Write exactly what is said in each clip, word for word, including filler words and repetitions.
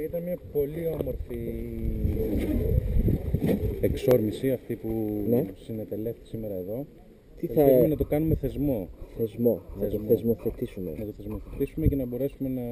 Ήταν μια πολύ όμορφη εξόρμηση αυτή που ναι. συνετελέχθη σήμερα εδώ. Τι θα... Θέλουμε να το κάνουμε θεσμό. Θεσμό, να θεσμό. το θεσμοθετήσουμε. Να το θεσμοθετήσουμε και να μπορέσουμε να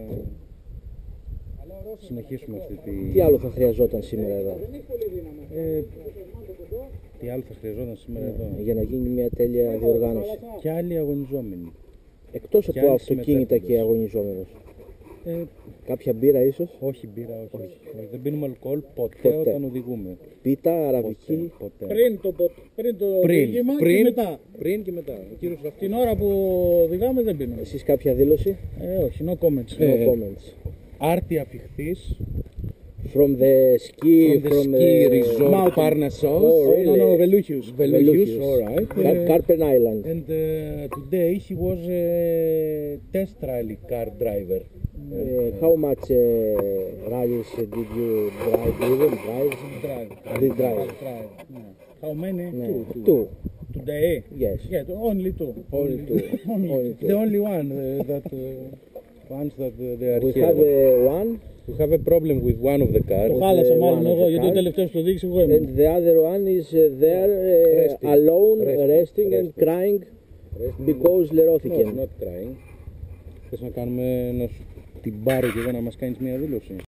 συνεχίσουμε αυτή τη... Τι άλλο θα χρειαζόταν σήμερα εδώ? Ε, τι άλλο θα χρειαζόταν σήμερα ναι. εδώ? Για να γίνει μια τέλεια διοργάνωση. Και άλλοι αγωνιζόμενοι. Εκτός από αυτοκίνητα και αγωνιζόμενος. Ε, Κάποια μπύρα ίσως? Όχι μπύρα, όχι. όχι. Δεν πίνουμε αλκοόλ ποτέ, ποτέ όταν οδηγούμε. Πίτα, αραβική. Ποτέ, ποτέ. Πριν το, πριν το πριν, οδήγημα πριν, και μετά. Πριν και μετά. Κύριος, την ώρα που οδηγάμε δεν πίνουμε. Εσείς κάποια δήλωση? Ε, όχι, no comments. No ε, comments. Άρτια πηχθής. From the ski, from the from ski the resort Parnassos. Oh, really? No, no, Velucius. Velucius, all right. Car uh, Carpen Island. And uh, today he was a test rally car driver. Uh, how much uh, rallies did you drive? Even drive? Drive. Did drive? drive. No. How many? No. Two. two. Two. Today? Yes. Yeah, only two. Only two. only only two. The only one uh, that uh, ones that uh, they are we here. have uh, one. We have a problem with one of the cars. Το χάλασα μάλλον εγώ, γιατί ο τελευταίος το δείξει εγώ ήμουν. And the other one is uh, there uh, resting. alone, resting, resting, resting and crying resting. because λερώθηκε. No, not crying. Θες να κάνουμε, να την πάρω και εγώ να μας κάνεις μια δήλωση?